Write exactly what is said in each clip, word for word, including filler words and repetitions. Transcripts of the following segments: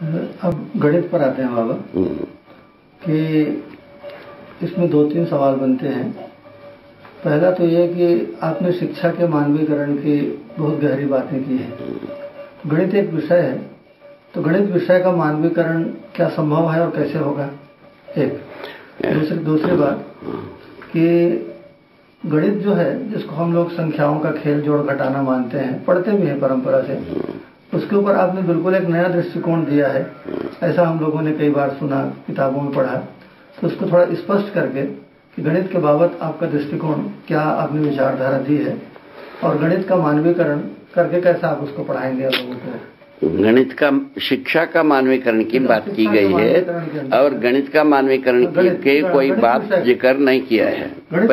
अब गणित पर आते हैं बाबा कि इसमें दो तीन सवाल बनते हैं। पहला तो ये कि आपने शिक्षा के मानवीकरण की बहुत गहरी बातें की है। गणित एक विषय है, तो गणित विषय का मानवीकरण क्या संभव है और कैसे होगा? एक दूसरी दूसरी बात कि गणित जो है, जिसको हम लोग संख्याओं का खेल जोड़ घटाना मानते हैं, पढ़ते भी हैं परंपरा से, उसके ऊपर आपने बिल्कुल एक नया दृष्टिकोण दिया है। ऐसा हम लोगों ने कई बार सुना, किताबों में पढ़ा। तो उसको थोड़ा स्पष्ट करके कि गणित के बाबत आपका दृष्टिकोण क्या, आपने विचारधारा दी है, और गणित का मानवीकरण करके कैसा आप उसको पढ़ाएंगे लोगों को? गणित का शिक्षा का मानवीकरण की बात की गई है और गणित का मानवीकरण की कोई बात जिक्र नहीं किया है।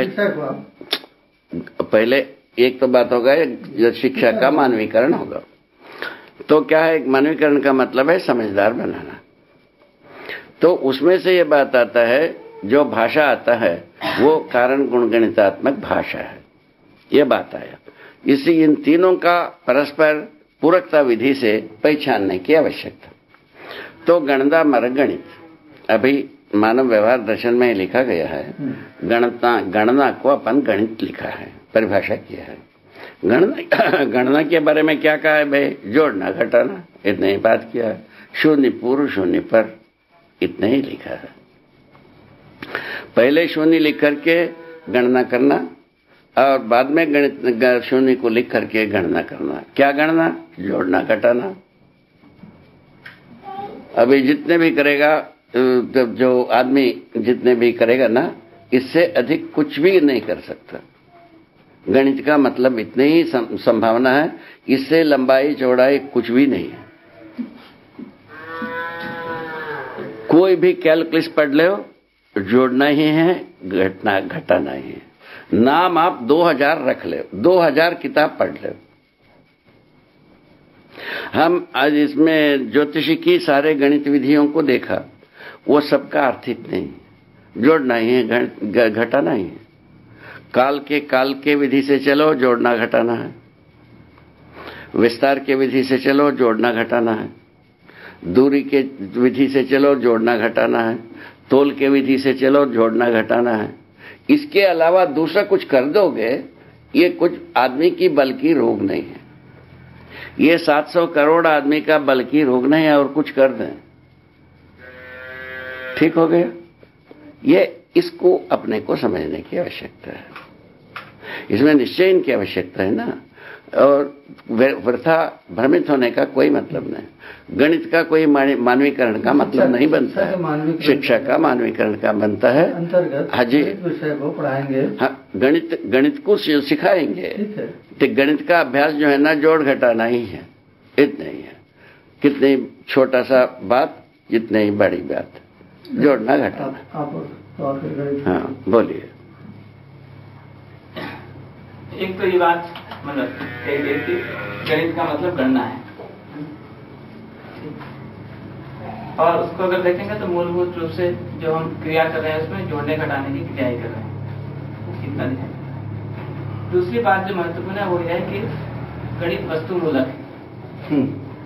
पहले एक तो बात होगा जब शिक्षा का मानवीकरण होगा तो क्या है, मानवीकरण का मतलब है समझदार बनाना। तो उसमें से ये बात आता है, जो भाषा आता है वो कारण गुण गणितात्मक भाषा है, ये बात आया। इसी इन तीनों का परस्पर पूरकता विधि से पहचानने की आवश्यकता। तो गणना मर गणित, अभी मानव व्यवहार दर्शन में लिखा गया है, गणना गणना को अपन गणित लिखा है, परिभाषा किया है। गणना गणना के बारे में क्या कहा है भाई? जोड़ना घटाना, इतने ही बात किया है। शून्य पूर्व शून्य पर, इतने ही लिखा है। पहले शून्य लिख करके गणना करना और बाद में गणित शून्य को लिख करके गणना करना। क्या गणना? जोड़ना घटाना। अभी जितने भी करेगा, जो आदमी जितने भी करेगा ना, इससे अधिक कुछ भी नहीं कर सकता। गणित का मतलब इतनी ही संभावना है, इससे लंबाई चौड़ाई कुछ भी नहीं है। कोई भी कैलकुलस पढ़ लो, जोड़ना ही है, घटना घटाना ही है। नाम आप दो हजार रख ले, दो हजार किताब पढ़ ले। हम आज इसमें ज्योतिषी की सारे गणित विधियों को देखा, वो सबका अर्थित नहीं, जोड़ना ही है, घटाना ही है। काल के काल के विधि से चलो, जोड़ना घटाना है। विस्तार के विधि से चलो, जोड़ना घटाना है। दूरी के विधि से चलो, जोड़ना घटाना है। तोल के विधि से चलो, जोड़ना घटाना है। इसके अलावा दूसरा कुछ कर दोगे, ये कुछ आदमी की बल की रोग नहीं है। ये सात सौ करोड़ आदमी का बल की रोग नहीं है, और कुछ कर दें ठीक हो गया। ये इसको अपने को समझने की आवश्यकता है, इसमें निश्चय इनकी आवश्यकता है ना। और वृथा भ्रमित होने का कोई मतलब नहीं। गणित का कोई मानवीकरण का मतलब नहीं बनता है, शिक्षा का मानवीकरण का बनता है। अंतर्गत हाँ जी, विषय को पढ़ाएंगे। हाँ, गणित गणित को सिखाएंगे। तो गणित का अभ्यास जो है ना, जोड़ घटाना ही है, इतना ही है। कितनी छोटा सा बात, जितनी ही बड़ी बात, जोड़ना घटाना। हाँ बोलिए। एक तो ये बात मतलब कही गई कि गणित का मतलब गणना है, और उसको अगर देखेंगे तो मूलभूत रूप से जो हम क्रिया कर रहे हैं उसमें जोड़ने घटाने की क्रिया ही कर रहे हैं, कितना दिखाई। दूसरी बात जो महत्वपूर्ण है वो यह है कि गणित वस्तु मूलक है।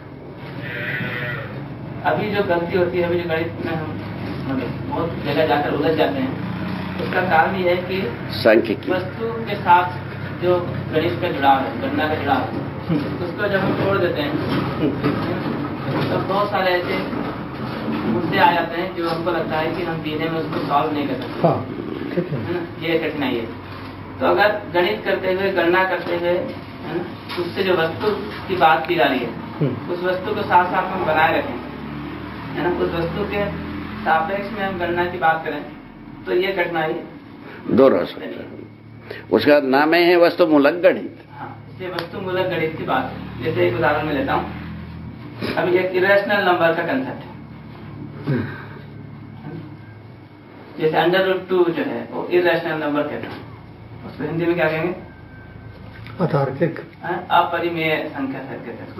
अभी जो गलती होती है, अभी जो गणित में हम मतलब बहुत जगह जाकर उलझ जाते हैं, उसका कारण ये है कि वस्तु के साथ जो गणित का जुड़ाव है, गणना का जुड़ाव है, उसको जब हम छोड़ देते हैं तो बहुत सारे ऐसे मुद्दे आ जाते हैं जो हमको लगता है कि हम जीने में उसको सॉल्व नहीं कर सकते। हाँ, ठीक है ना, ये कठिनाई है। तो अगर गणित करते हुए, गणना करते हुए, है ना, उससे जो वस्तु की बात की जा रही है, उस वस्तु को साथ साथ हम बनाए रखें, है ना, उस वस्तु के सापेक्ष में हम गणना की बात करें, तो ये कठिनाई दो रस उसका नाम है वस्तु मूलक गणित। हाँ, इसलिए वस्तु मूलक गणित की बात। जैसे एक उदाहरण में लेता हूँ, अभी एक इरेशनल नंबर का कंसेप्ट है। जैसे अंडर रूट टू जो है वो इरेशनल नंबर कहते हैं, उसको हिंदी में क्या कहेंगे? अतार्किक, अपरिमेय संख्या कहते हैं।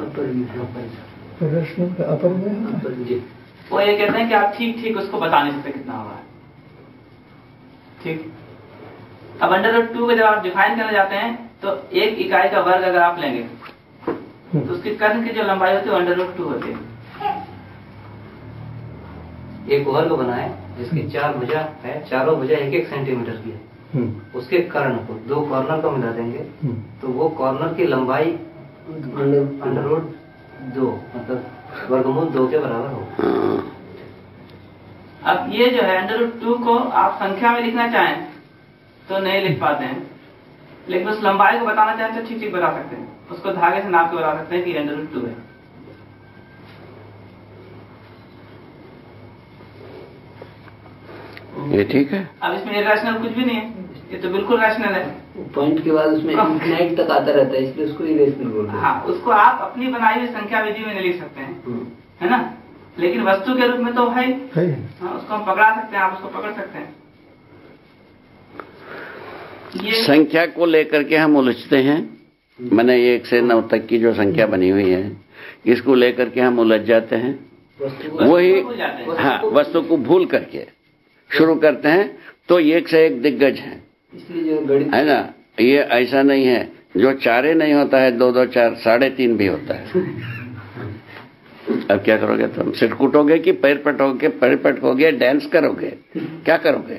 वो ये कहते हैं कि आप ठीक ठीक उसको बता नहीं सकते कितना होगा। ठीक, अब अंडर रूट टू को जब आप डिफाइन करने जाते हैं तो एक इकाई का वर्ग अगर आप लेंगे तो उसकी कर्ण की जो लंबाई होती है अंडर रूट टू होती है। एक वर्ग बना है जिसकी चार भुजा है, चारों भुजा एक एक सेंटीमीटर की है, उसके कर्ण को दो कॉर्नर को मिला देंगे तो वो कॉर्नर की लंबाई अंडर रूट दो मतलब वर्गमूल दो के बराबर होगा। अब ये जो है अंडर रूट टू को आप संख्या में लिखना चाहें तो नहीं लिख पाते हैं, लेकिन उस लंबाई को बताना चाहें तो ठीक ठीक बता सकते हैं, उसको धागे से नाप के बता सकते हैं कि अंडर रूट टू है। ये ठीक है। अब इसमें इरेशनल कुछ भी नहीं है, ये तो बिल्कुल रैशनल है। पॉइंट के बाद उसमें इनफिनाइट तक आता रहता है, इसलिए उसको इरेशनल बोलते हैं। हाँ, उसको आप अपनी बनाई हुई संख्या विधि में नहीं लिख सकते हैं, है ना, लेकिन वस्तु के रूप में तो है, हाँ, उसको हम पकड़ा सकते हैं, आप उसको पकड़ सकते हैं। ये संख्या को लेकर के हम उलझते हैं, मैंने एक से नौ तक की जो संख्या बनी हुई है इसको लेकर के हम उलझ जाते हैं, वही हाँ वस्तु को भूल करके शुरू करते हैं, तो एक से एक दिग्गज है, है ना। ये ऐसा नहीं है जो चारे नहीं होता है, दो दो चार साढ़े तीन भी होता है। अब क्या करोगे तुम? सिर कूटोगे कि पैर पटोगे, पैर पटकोगे, डांस करोगे, क्या करोगे?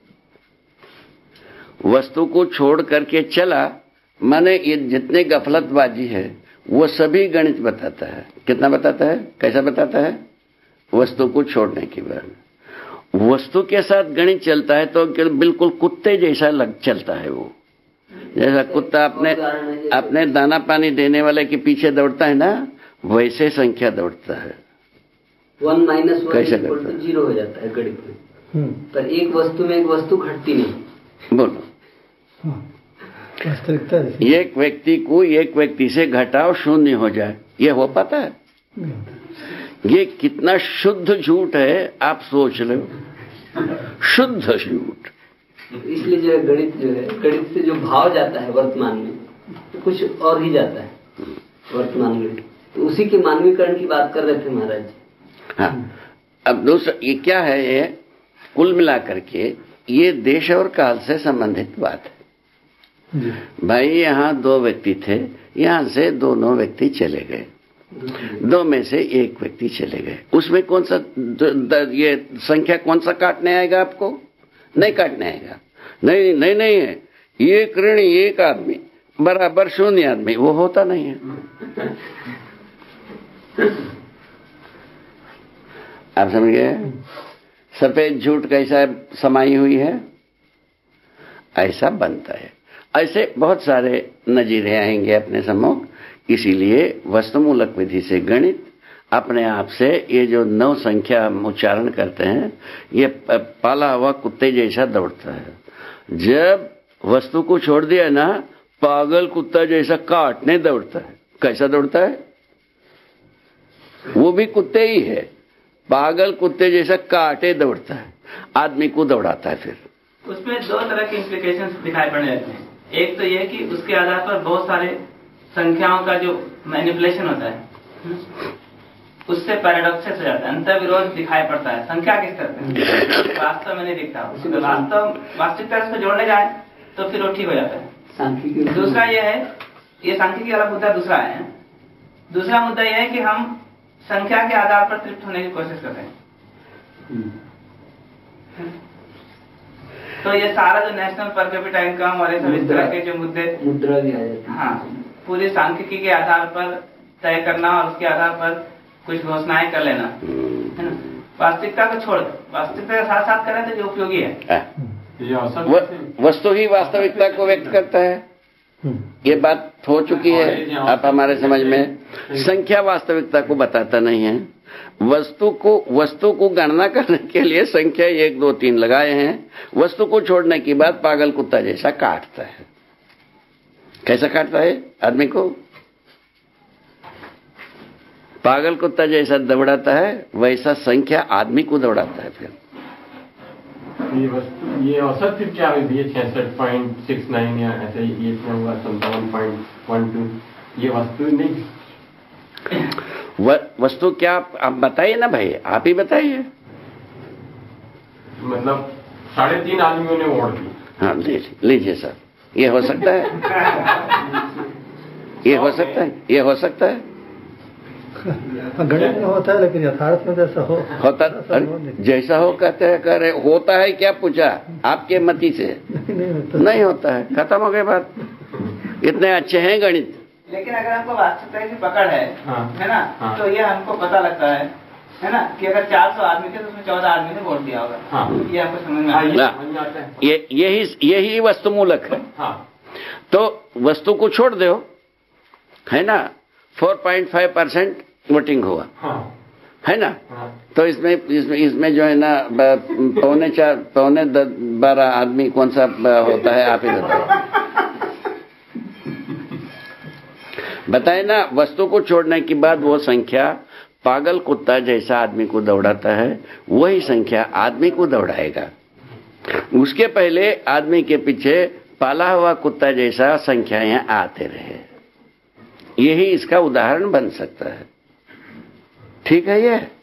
वस्तु को छोड़ करके चला, माने ये जितने गफलतबाजी है वो सभी गणित बताता है। कितना बताता है, कैसा बताता है? वस्तु को छोड़ने के बाद वस्तु के साथ गणित चलता है तो बिल्कुल कुत्ते जैसा लग चलता है। वो जैसा कुत्ता अपने अपने दाना पानी देने वाले के पीछे दौड़ता है ना, वैसे संख्या दौड़ता है। वन माइनस वन कैसे इक्वल टू जीरो हो जाता है गणित में, पर एक वस्तु में एक वस्तु घटती नहीं। बोलो, वास्तविकता एक व्यक्ति को एक व्यक्ति से घटाओ शून्य हो जाए, ये हो पाता है? ये कितना शुद्ध झूठ है, आप सोच लो, शुद्ध झूठ। इसलिए जो है गणित जो है गणित से जो भाव जाता है वर्तमान में तो कुछ और ही जाता है वर्तमान गणित, तो उसी के मानवीकरण की बात कर रहे थे महाराज जी। हाँ, अब दूसरा ये क्या है, ये कुल मिलाकर के ये देश और काल से संबंधित बात है। भाई यहाँ दो व्यक्ति थे, यहाँ से दोनों व्यक्ति चले गए, दो में से एक व्यक्ति चले गए, उसमें कौन सा द, द, ये संख्या कौन सा काटने आएगा? आपको नहीं काटने आएगा। नहीं नहीं नहीं है, एक ऋण एक आदमी बराबर शून्य आदमी, वो होता नहीं है। आप समझ गए? सफेद झूठ कैसा समाई हुई है, ऐसा बनता है। ऐसे बहुत सारे नजीरे आएंगे अपने सम्मुख। इसीलिए वस्तुमूलक विधि से गणित अपने आप से ये जो नौ संख्या हम उच्चारण करते हैं, ये पाला हुआ कुत्ते जैसा दौड़ता है। जब वस्तु को छोड़ दिया ना, पागल कुत्ता जैसा काटने दौड़ता है। कैसा दौड़ता है? वो भी कुत्ते ही है, पागल कुत्ते जैसा काटे दौड़ता है, आदमी को दौड़ाता है। फिर उसमें दो तरह के इम्प्लीकेशंस दिखाई पड़ने लगते हैं। एक तो ये कि उसके आधार पर बहुत सारे संख्याओं का जो मैनिपुलेशन होता है उससे पैराडॉक्सेस हो जाता है, अंतर विरोध दिखाई पड़ता है। संख्या किस तरह से वास्तव में नहीं दिखता, तो वास्तव वास्तविकता से जोड़ने जाए तो फिर वो ठीक हो जाता है। दूसरा ये है, ये सांख्यिकी वाला मुद्दा दूसरा है। दूसरा मुद्दा यह है कि हम संख्या के आधार पर तृप्त होने की कोशिश करते हैं। तो ये सारा जो नेशनल पर कैपिटा इनकम और सब इस तरह के जो मुद्दे मुद्रा भी आ जाती है, हाँ, पूरी सांख्यिकी के आधार पर तय करना और उसके आधार पर कुछ घोषणाएं कर लेना, है ना। वास्तविकता को छोड़ वास्तविकता के साथ साथ करें तो ये उपयोगी है। वस्तु ही वास्तविकता को व्यक्त करता है, ये बात हो चुकी है आप हमारे समझ में। संख्या वास्तविकता को बताता नहीं है। वस्तु को वस्तु को गणना करने के लिए संख्या एक दो तीन लगाए हैं, वस्तु को छोड़ने के बाद पागल कुत्ता जैसा काटता है। कैसा काटता है आदमी को? पागल कुत्ता जैसा दौड़ाता है, वैसा संख्या आदमी को दौड़ाता है। फिर ये वस्तु ये औसत फिर क्या हुई? छियासठ पॉइंट सिक्स नाइन या ऐसे ये इतना हुआ, संतावन पॉइंट वन टू, ये वस्तु नहीं। व, वस्तु क्या आप बताइए ना भाई, आप ही बताइए। मतलब साढ़े तीन आदमियों ने वोट दी। हाँ लीजिए सर, ये हो सकता है? ये हो सकता है? ये हो सकता है? गणित में होता है, लेकिन यथार्थ में जैसा हो होता जैसा हो कहते हैं, कह रहे होता है क्या पूछा आपके मति से? नहीं होता, नहीं होता है, खत्म हो गई बात। इतने अच्छे हैं गणित, लेकिन अगर हमको वास्तविकता की पकड़ है, हाँ, है ना, हाँ, तो ये हमको पता लगता है है ना, कि अगर चार सौ आदमी थे तो उसमें चौदह आदमी ने वोट दिया होगा। हाँ, ये हमको समझ में आता है। ये यही यही वस्तु मूलक है। हाँ, तो वस्तु को छोड़ दो, है ना, चार पॉइंट पाँच परसेंट वोटिंग हुआ, हाँ, है ना, हाँ, तो इसमें इसमें इसमें जो है ना पौने चार पौने बारह आदमी कौन सा होता है, आप ही बताओ, बताए ना। वस्तु को छोड़ने के बाद वो संख्या पागल कुत्ता जैसा आदमी को दौड़ाता है, वही संख्या आदमी को दौड़ाएगा। उसके पहले आदमी के पीछे पाला हुआ कुत्ता जैसा संख्याएं आते रहे, यही इसका उदाहरण बन सकता है। ठीक है ये।